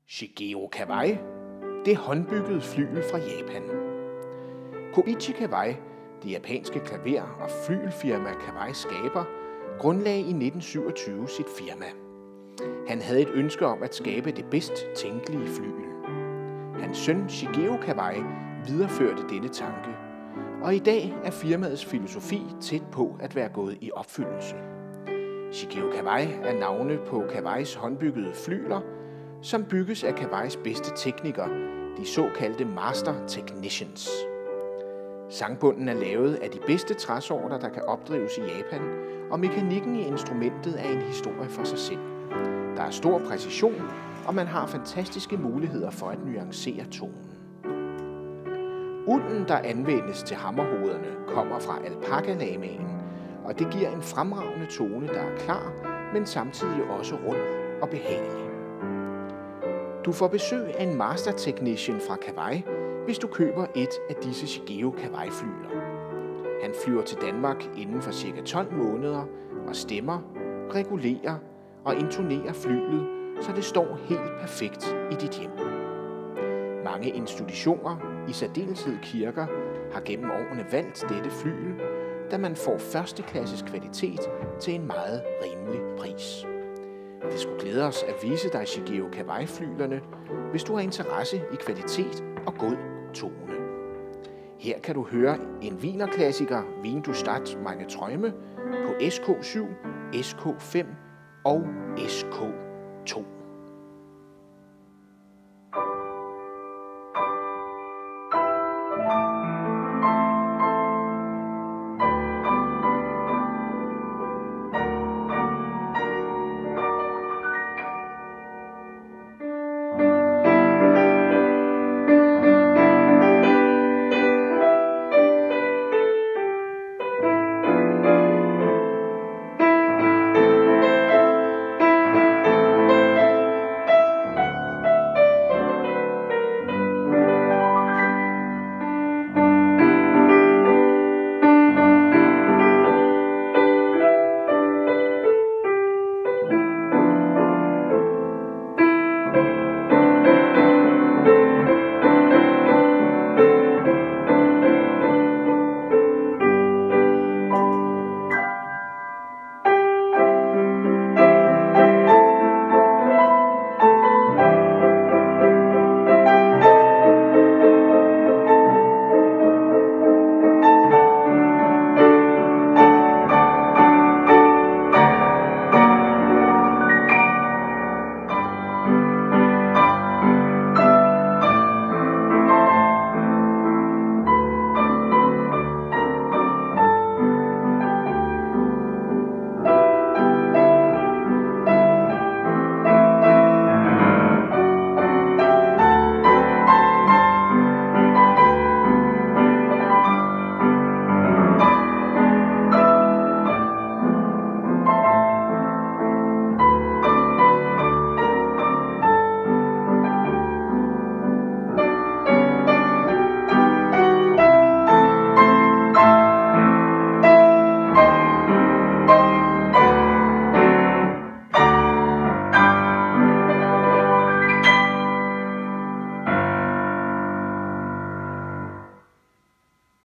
Shigeo Kawai, det håndbyggede flygel fra Japan. Koichi Kawai, det japanske klaver- og flygelfirma Kawai skaber, grundlagde i 1927 sit firma. Han havde et ønske om at skabe det bedst tænkelige flygel. Hans søn Shigeo Kawai videreførte denne tanke, og i dag er firmaets filosofi tæt på at være gået i opfyldelse. Shigeo Kawai er navne på Kawais håndbyggede flygler, som bygges af Kawais bedste teknikere, de såkaldte Master Technicians. Sangbunden er lavet af de bedste træsorter, der kan opdrives i Japan, og mekanikken i instrumentet er en historie for sig selv. Der er stor præcision, og man har fantastiske muligheder for at nuancere tonen. Ulden, der anvendes til hammerhovederne, kommer fra alpakalamaen, og det giver en fremragende tone, der er klar, men samtidig også rund og behagelig. Du får besøg af en Master Technician fra Kawai, hvis du køber et af disse Shigeo Kawai-flygler. Han flyver til Danmark inden for ca. 12 måneder og stemmer, regulerer og intonerer flyglet, så det står helt perfekt i dit hjem. Mange institutioner, i særdeleshed kirker, har gennem årene valgt dette flygel, da man får førsteklasses kvalitet til en meget rimelig pris. Det skulle glæde os at vise dig Shigeo Kawai-flyglerne, hvis du har interesse i kvalitet og god tone. Her kan du høre en wienerklassiker, Wien du Stadt meine Träume, på SK7, SK5 og SK2.